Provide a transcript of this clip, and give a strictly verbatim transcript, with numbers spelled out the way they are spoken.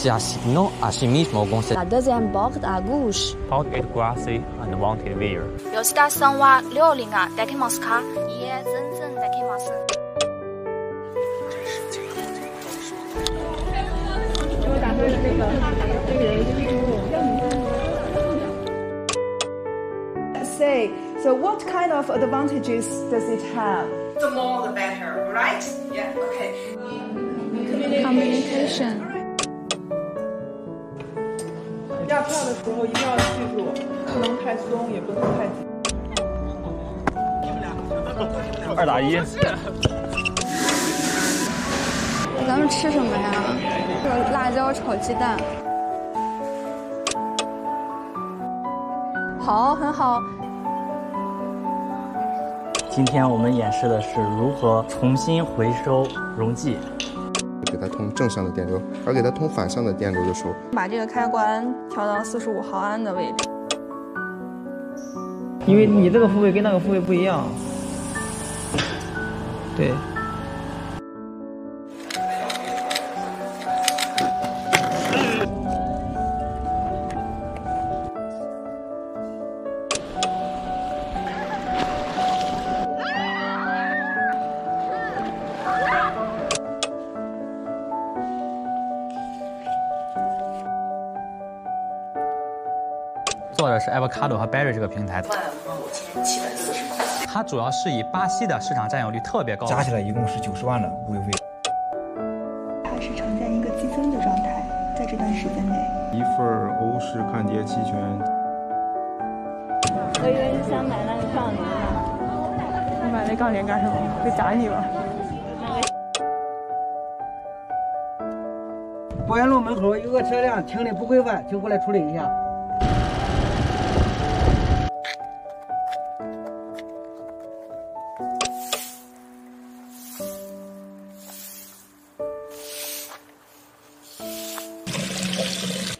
se asignó a sí mismo concepto. La deuxième porte à gauche. How it grassy and wanted wear. 有些大生话六零啊，戴开毛斯卡，也真正戴开毛斯。 我打算是那个那个人就是。 Say, so what kind of advantages does it have? The more the better, right? Yeah, okay. Communication. 压票的时候一定要记住，不能太松，也不能太紧。 二打一。 咱们吃什么呀？这个辣椒炒鸡蛋。好，很好。 今天我们演示的是如何重新回收溶剂。 给它通正向的电流，而给它通反向的电流的时候， 把这个开关调到四十五毫安的位置。 因为你这个复位跟那个复位不一样。对。 做的是 avocado 和 berry 这个平台， 万五千七百四十块。 它主要是以巴西的市场占有率特别高， 加起来一共是九十万的物业费。 它是呈现一个激增的状态，在这段时间内。 一份欧式看碟期权。 我以为你想买那个杠铃呢。你买那杠铃干什么？会砸你吗？ 保安路门口有个车辆停的不规范，请过来处理一下。 Thank you.